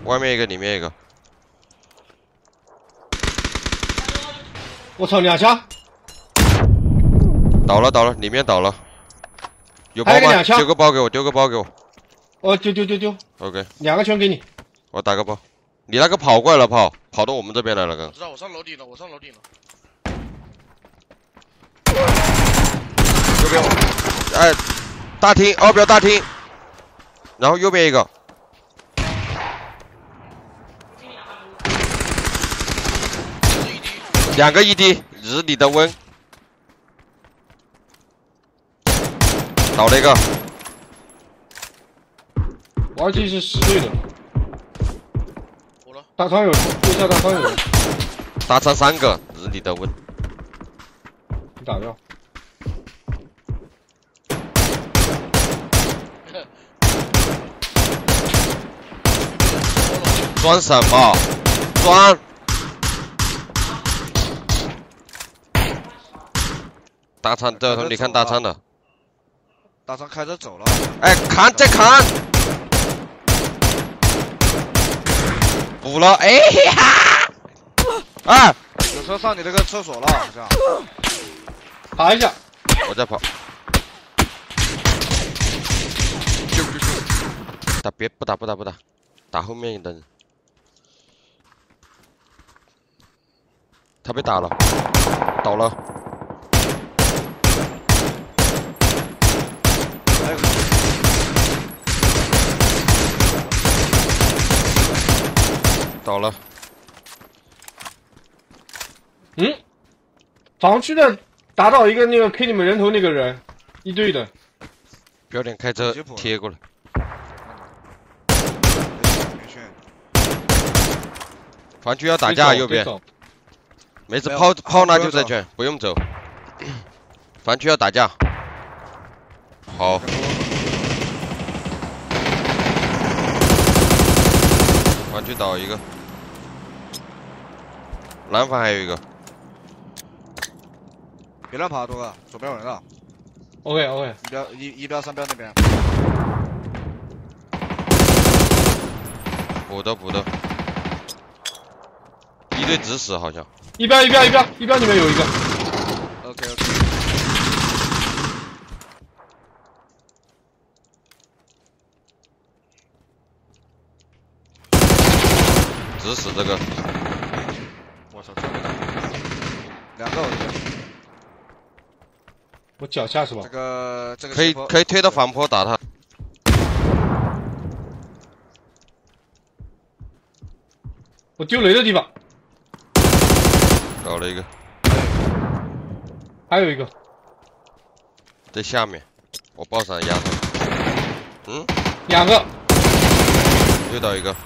外面一个，里面一个。 我操，2枪！ 倒了，里面倒了。有包还有吗？ 个2枪。 丢个包给我，丢个包给我。 哦，丢。 OK。 2个全给你。 我打个包。你那个跑过来了，跑到我们这边来了，刚。 知道我上楼顶了， 右边，哎，大厅，2标大厅，然后右边一个。2个ED，日你的温。倒了一个。 我二 G 是10队的。 我了。 大仓有人，右下大仓有人。 大仓3个，日你的温。 你打掉。 装什么？装！大仓这头，你看大仓的。 大仓开车走了。 哎，再砍！补了，哎呀！啊！ 有车上你那个厕所了，好像。 爬一下。 我在跑。打别不打，打后面的人。他被打了，倒了。倒了。 防区的打倒一个那个 K 你们人头那个人，1队的。 标点开车贴过来。防区要打架，右边。没事，炮那就在圈，不用走。防区要打架。好。防区倒一个。南方还有一个。 别乱跑，多哥，左边有人了。 OK。 一标3标那边。 补的。1队直死好像。 一标里面有一个。 OK。 直死这个。 我操，这个2个我这边。 我脚下是吧？ 这个可以推到反坡打他。 我丢雷的地方。 搞了一个。 还有一个。 在下面，我爆闪压他。 2个。 又倒一个。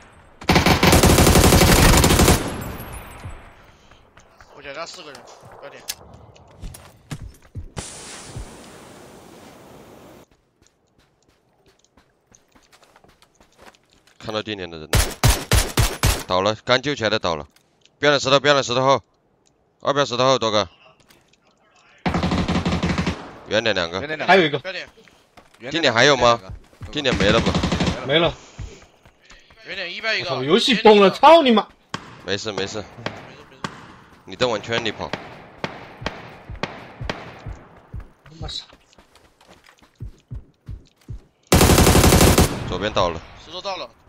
我脚下4个人，快点。 看到定点的人了。倒了，刚救起来的倒了。标点石头后，2标石头后，多哥。远点2个。 还有一个。 定点还有吗？定点没了不？ 没了。 远点1标一个。 游戏崩了，操你妈！ 没事。你再往圈里跑。 他妈傻。 左边倒了。 石头到了。